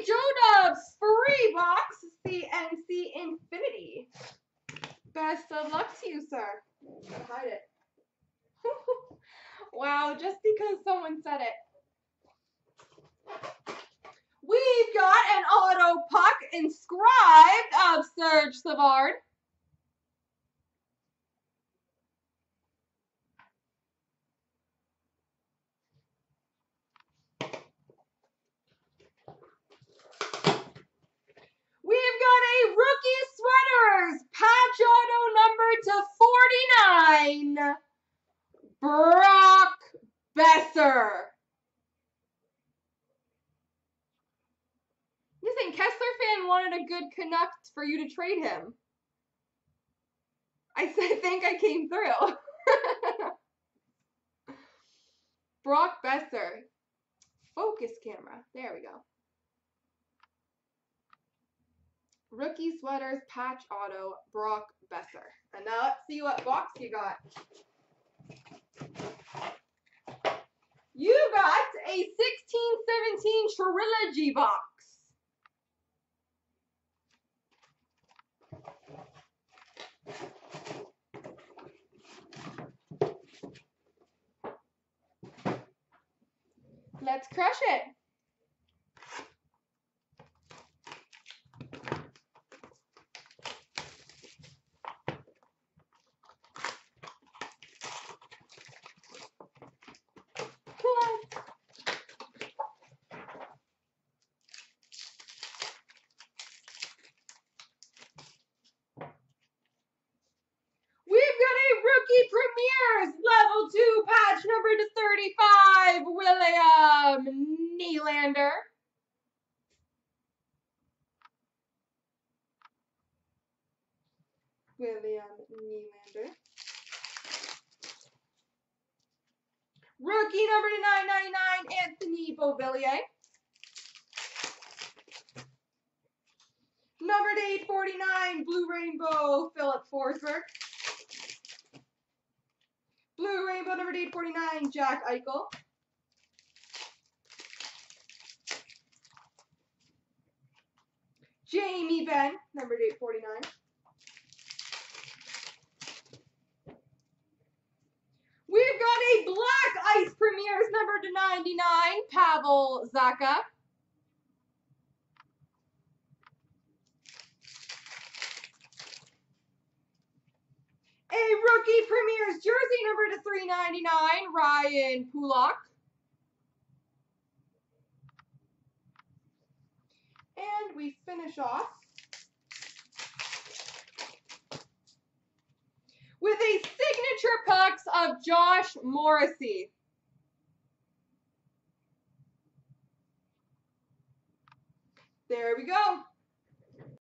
J-Dubs, free box, CNC Infinity. Best of luck to you, sir. Hide it. Wow, just because someone said it. We've got an auto puck inscribed of Serge Savard. We've got a rookie sweaters patch auto number /49. Brock Boeser. Listen, Kessler fan wanted a good Canuck for you to trade him. I think I came through. Brock Boeser. Focus camera. There we go. Rookie sweaters patch auto Brock Boeser. And now let's see what box you got. You got a 16-17 Trilogy box. Let's crush it. Rookie Premiers, level 2 patch number /35, William Nylander. Rookie number /999, Anthony Beauvillier. Number /849, Blue Rainbow, Philip Forsberg. Blue Rainbow number /849, Jack Eichel. Jamie Benn, number /849. We've got a Black Ice Premiers number /99, Pavel Zacha. A Rookie Premiers jersey number /399, Ryan Pulock. And we finish off with a signature pucks of Josh Morrissey. There we go.